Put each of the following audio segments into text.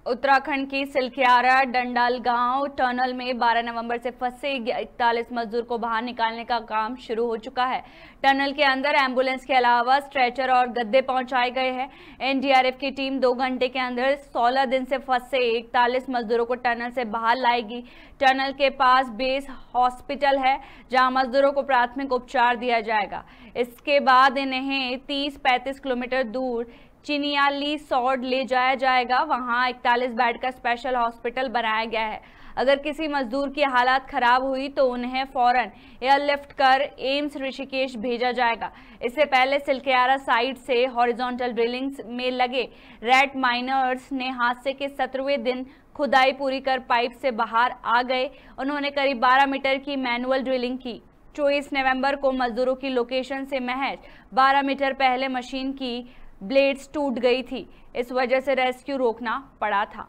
उत्तराखंड की सिलखियारा डंडाल गांव टनल में 12 नवंबर से फंसे 41 मजदूर को बाहर निकालने का काम शुरू हो चुका है। टनल के अंदर एम्बुलेंस के अलावा स्ट्रेचर और गद्दे पहुंचाए गए हैं। एनडीआरएफ की टीम 2 घंटे के अंदर 16 दिन से फंसे 41 मजदूरों को टनल से बाहर लाएगी। टनल के पास बेस हॉस्पिटल है, जहां मजदूरों को प्राथमिक उपचार दिया जाएगा। इसके बाद इन्हें 30-35 किलोमीटर दूर चिनियाली सौड़ ले जाया जाएगा। वहां 41 बेड का स्पेशल हॉस्पिटल बनाया गया है। अगर किसी मजदूर की हालत खराब हुई तो उन्हें फौरन एयरलिफ्ट कर एम्स ऋषिकेश भेजा जाएगा। इससे पहले सिलखियारा साइड से हॉरिजॉन्टल ड्रिलिंग में लगे रेड माइनर्स ने हादसे के 17वें दिन खुदाई पूरी कर पाइप से बाहर आ गए। उन्होंने करीब 12 मीटर की मैनुअल ड्रिलिंग की। 24 नवंबर को मजदूरों की लोकेशन से महज 12 मीटर पहले मशीन की ब्लेड्स टूट गई थी। इस वजह से रेस्क्यू रोकना पड़ा था।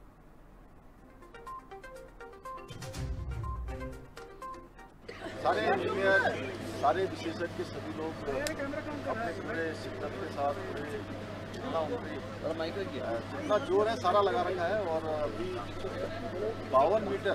सारे इंजीनियर, सारे विशेषज्ञ, सभी लोग अपने पूरे शिद्दत के साथ जितना जोर है सारा लगा रखा है। और अभी 52 मीटर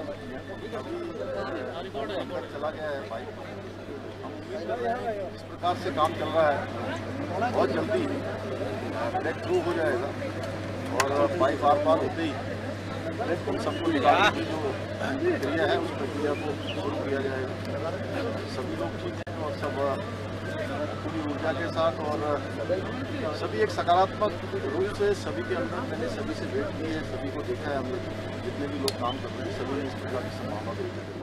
अभी चला गया है पाइप। हम उम्मीद कर रहे हैं इस प्रकार से काम चल रहा है, बहुत जल्दी ब्रेक थ्रू हो जाएगा और पाइप आर पार होते ही सबको निकालने की जो प्रक्रिया है उस प्रक्रिया को शुरू किया जाएगा। सभी लोग ठीक हैं और सब पूरी ऊर्जा के साथ और सभी एक सकारात्मक रूप से सभी के अंदर मैंने सभी से भेंट की है, सभी को देखा है। हमने जितने भी लोग काम कर रहे हैं सभी ने इस प्रकार की संभावना देखी है।